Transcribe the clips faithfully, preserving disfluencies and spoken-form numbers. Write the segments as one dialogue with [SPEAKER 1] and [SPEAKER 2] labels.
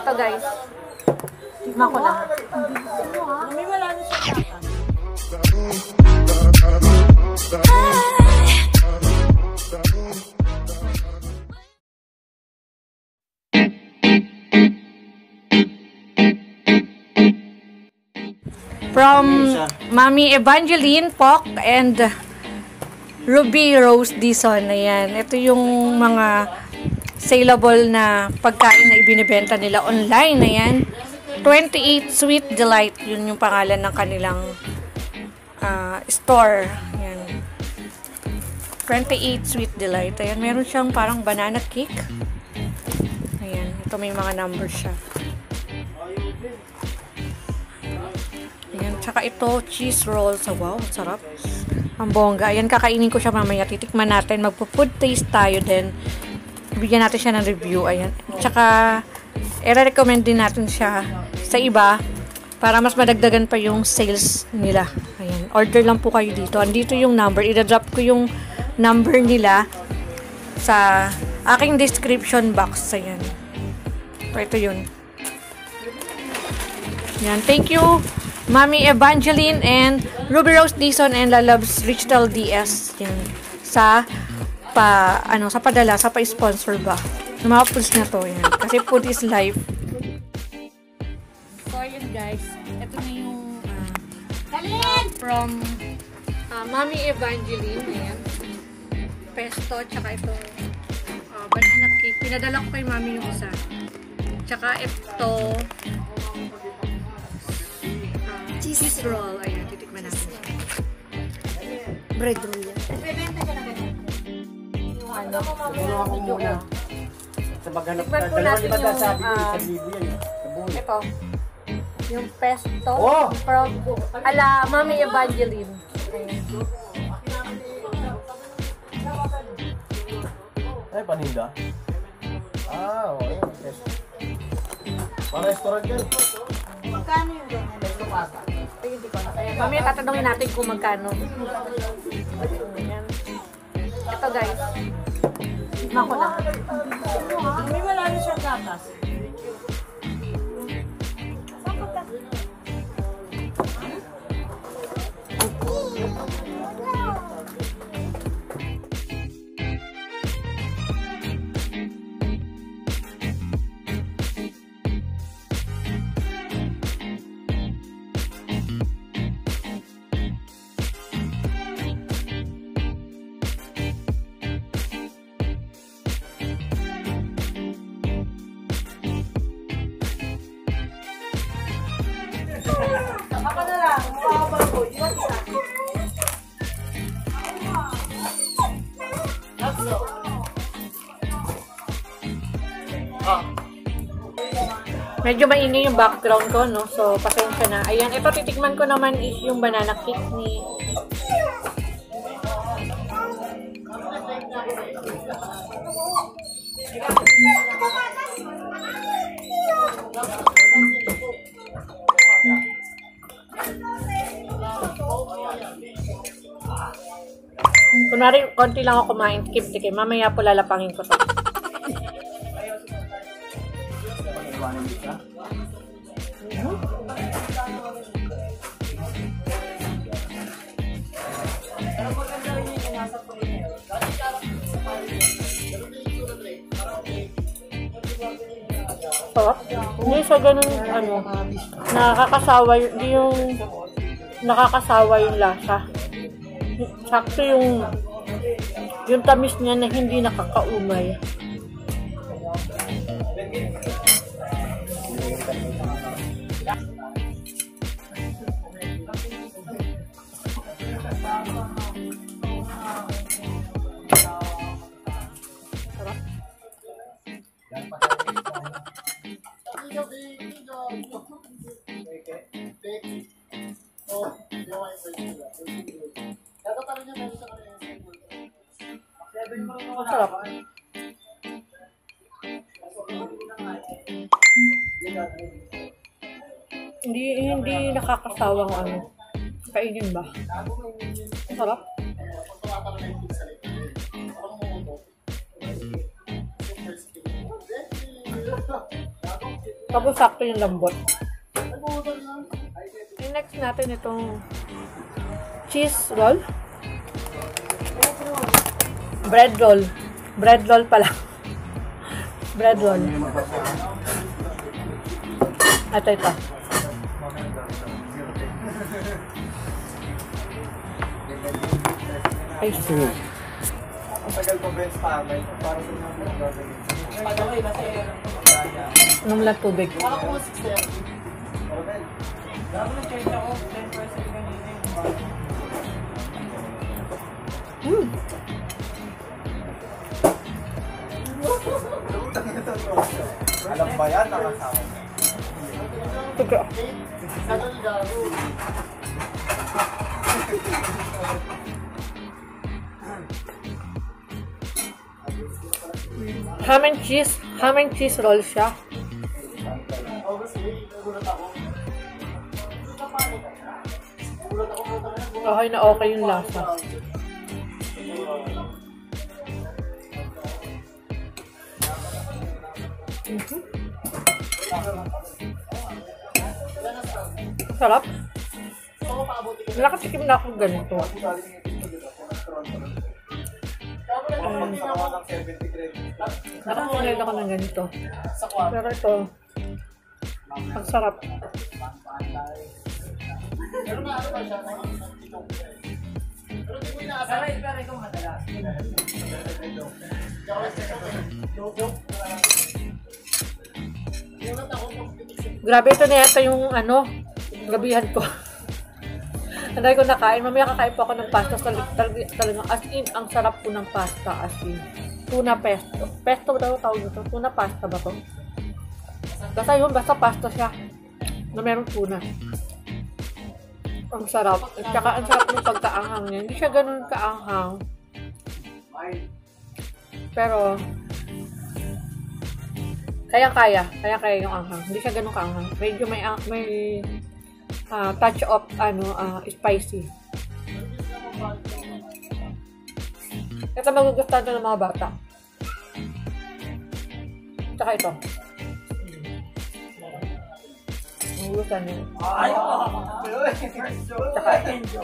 [SPEAKER 1] Ito guys. Tignan ko lang.
[SPEAKER 2] May wala na siya kaka.
[SPEAKER 1] From Mami Evangeline Poc and Ruby Rose Dison. Ayan. Ito yung mga saleable na pagkain na ibinibenta nila online. Ayan. twenty-eight Sweet Delight. Yun yung pangalan ng kanilang uh, store. Ayan. twenty-eight Sweet Delight. Ayan. Meron siyang parang banana cake. Ayan. Ito may mga numbers siya. Ayan, tsaka ito, cheese roll. So, wow, sarap. Ang bongga. Ayan, kakainin ko siya mamaya. Titikman natin. Magpo-food taste tayo din. Bigyan natin siya ng review. Ayan. Tsaka, i-recommend din natin siya sa iba para mas madagdagan pa yung sales nila. Ayan. Order lang po kayo dito. Andito yung number. I-drop ko yung number nila sa aking description box. Ayan. So, ito yun. Ayan. Thank you, Mami Evangeline and Ruby Rose Dison and Lalabs Richtel D S. Yan. Sa pa ano sa padala sa pa-sponsor ba. Ng mga foods na to yan. Kasi food is life. So yun guys, ito na yung uh, uh, from uh, Mami Evangeline. Ayan. Pesto tsaka ito uh, banana cake. Pinadala ko kay Mami yung isa. Tsaka ito cheese roll. Ayan, titikman natin. Bread roll yan. Ano? Tikman po natin yung uh, ito. Yung pesto from ala Mami Evangeline. Ayan.
[SPEAKER 3] Ay, paninda? Ah, okay. Pesto. Para restaurant yan.
[SPEAKER 2] Magkano yung gano'n? Pesto pata.
[SPEAKER 1] Mamaya tatanungin natin kung magkano. Ayan. Ito guys. Tignan ko lang.
[SPEAKER 2] May wala na siya kaka. Ako na lang, makakabal ko. Iwan kita.
[SPEAKER 1] Medyo maingay yung background ko, no? So, pasensya na. Ayan, ito titikman ko naman is yung banana cake ni kunwari, konti lang ako kumain, tikip-tikip. Mamaya po lalapangin ko to. Sarap. Hindi siya ganun, ano, nakakasawa, hindi yung nakakasawa yung lasa. Sakto yung yung tamis niya na hindi nakakaumay. Sarap. Hindi hindi nakakasawang ano. Kainin ba? Sarap. Tapos sakto yung lambot. And next natin itong cheese roll. Bread roll. Bread roll pala. Bread roll. Ito, ito. Ay, soup.
[SPEAKER 3] Ang tagal ko bench pa, may para sa mga gagawin. Pagkakay kasi
[SPEAKER 1] Anong lang tubig?
[SPEAKER 3] wala ko six thirty. Okay. Dapat na-change ako ten percent kanina.
[SPEAKER 1] Hmm.
[SPEAKER 3] Alam ba yan? Nakasama.
[SPEAKER 1] Tuga. Ham and cheese. Ham and cheese roll siya. Okay na okay yung lasa. Mm-hmm. Sarap. Nakatikim na ako ganito. Um, Nakakinail ako ng ganito. Pero ito, ang sarap. Grabe, ito na yata yung ano, gabihan ko. Anday ko nakain. Mamaya kakain po ako ng pasta. Talagang tal as in, ang sarap po ng pasta. As in, tuna pesto. Pesto daw tawag nito. Tuna pasta ba to? Basta yun, basta pasta siya na meron tuna. Ang sarap. At saka ang sarap ng pagkaanghang niya. Hindi siya ganun kaanghang. Pero, kaya-kaya. Kaya-kaya yung anghang. Hindi siya ganun kaanghang. Medyo may, may uh, touch of ano, uh, spicy. Ito magugustuhan ito ng mga bata. Tsaka ito. Magugustuhan nyo. Tsaka ito.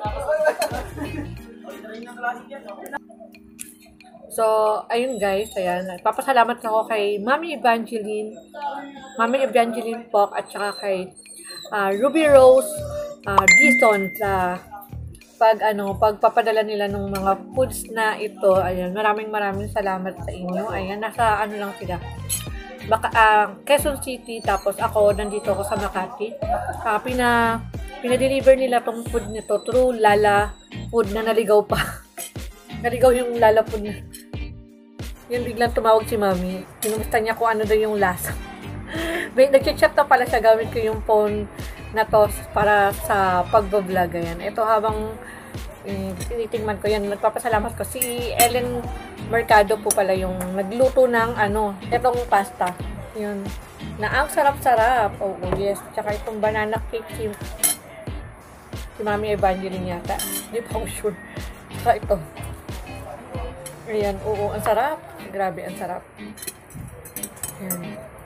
[SPEAKER 1] So, ayun guys, ayan. Papasalamat ako kay Mami Evangeline, Mami Evangeline Pok, at saka kay uh, Ruby Rose uh, Dison sa pag ano, pagpapadala nila ng mga foods na ito. Ayan, maraming maraming salamat sa inyo. Ayan, nasa ano lang sila. Baka, uh, Quezon City, tapos ako, nandito ako sa Makati. Uh, pina, pinadeliver nila tong food nito through Lala Food na naligaw pa. Naligaw yung Lala Food na. Yun, biglang tumawag si Mami. Kinumusta niya kung ano daw yung lasa. Nag-chat na pala siya, gamit ko yung phone na to para sa pagbablog. Ayan. Ito habang eh, tinitingnan ko yan, nagpapasalamat ko. Si Ellen Mercado po pala yung nagluto ng ano, itong pasta. Yun. Na ang sarap-sarap. Oh, oh, yes. Tsaka itong banana cake si, si Mami Evangeline yata. Hindi pa ako sure. Tsaka ito. Ayan. Oo, ang sarap. Grabe, ang sarap. Ayan.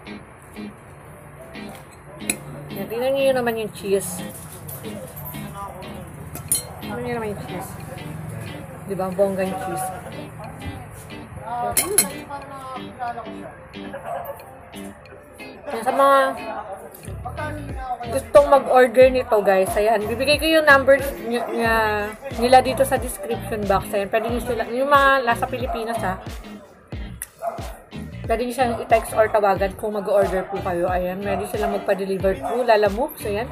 [SPEAKER 1] Yan, tingnan niyo naman yung cheese. Tingnan niyo naman yung cheese. Diba? Bongga yung cheese. So, hmm. Yan, sa mga gustong mag-order nito guys, ayan, bibigay ko yung number nila dito sa description box. Ayan, pwede nyo sila, yung mga nasa Pilipinas ha, pwede nyo silang i-text or tawagan kung mag-order po kayo. Ayan, pwede silang magpa-deliver through Lala Moves. Ayan.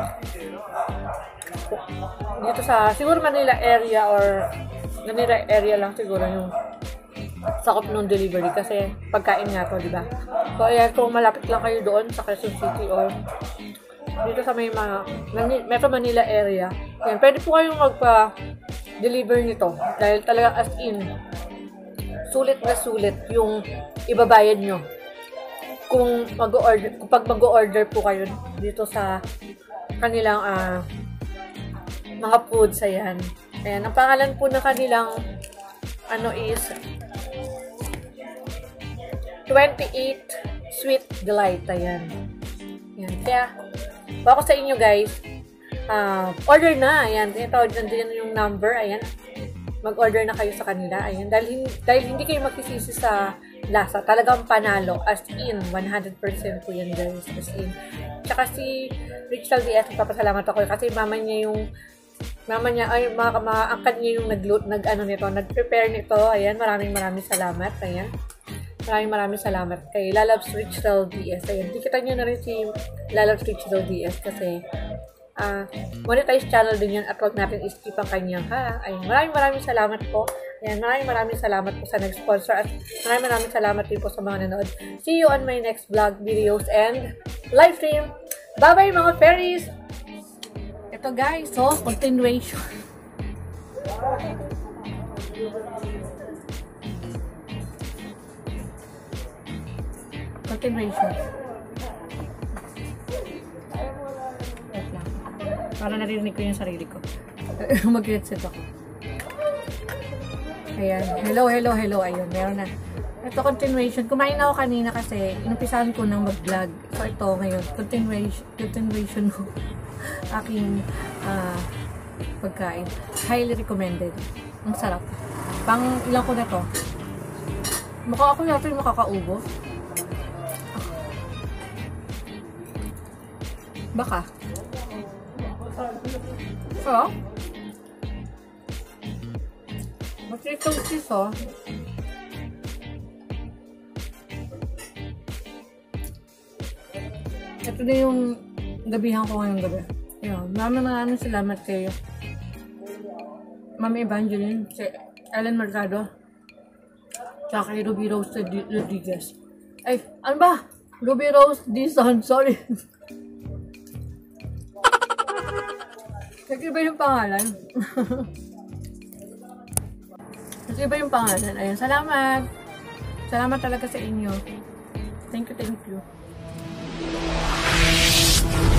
[SPEAKER 1] Dito sa, siguro Manila area or Manila area lang siguro yung sakop ng delivery kasi pagkain nga to, diba? So, ayan, kung malapit lang kayo doon sa Quezon City or dito sa may mga Metro Manila area, ayan, pwede po kayong magpa-deliver nito dahil talagang as in sulit na sulit yung ibabayad nyo kung mag-order, kapag mag-order po kayo dito sa kanilang uh, mga foods. Ayan. Ayan, ang pangalan po ng kanilang ano is twenty-eight Sweet Delight. Ayan. Ayan. Kaya, bako sa inyo guys, uh, order na. Ayan. Ito, dyan yung number. Ayan. Mag-order na kayo sa kanila. Ayan. Dahil, dahil hindi kayo magsisisi sa lasa. Talagang panalo. As in, one hundred percent po yan guys. As in. Tsaka si Rachel D S, papasalamat ako kasi mama niya yung mama niya, ay, mga, mga angkat niya yung nag-loot, nag-ano nito, nag-prepare nito. Ayan, maraming maraming salamat. Ayan. Maraming maraming salamat kay Lalabs Rachel D S. Ayan, tikita niyo na rin si Lalabs Rachel D S kasi uh, monetized channel din yan at huwag natin iskip ang kanyang ha. Ayan, maraming maraming salamat po. Ayan, maraming maraming salamat po sa nag-sponsor at maraming maraming salamat din po sa mga nanood. See you on my next vlog, videos, and live stream. Bye-bye mga fairies! Ito guys, so, continuation. Continuation. Wait lang. Para narinig ko yung sarili ko. Mag-headset ako. Ayan. Hello, hello, hello. Ayun, meron na. Ito, continuation. Kumain na ako kanina kasi inumpisahan ko ng mag-vlog. So, ito ngayon. Continuation. Continuation mo. Aking uh, pagkain. Highly recommended. Ang sarap. Pang ilang ko na to. Mukha ako natin makakaubo. Baka. So, matritong sis oh. Ito na yung gabihan ko ngayong gabi. Ayun, maraming maraming salamat kayo. Mami Evangeline, si Ellen Mercado, tsaka kay Ruby Rose Rodriguez. Ay, ano ba? Ruby Rose Dizon, sorry. Nag-iba yung pangalan. Nag-iba yung pangalan. Ayun, salamat. Salamat talaga sa inyo. Thank you, thank you.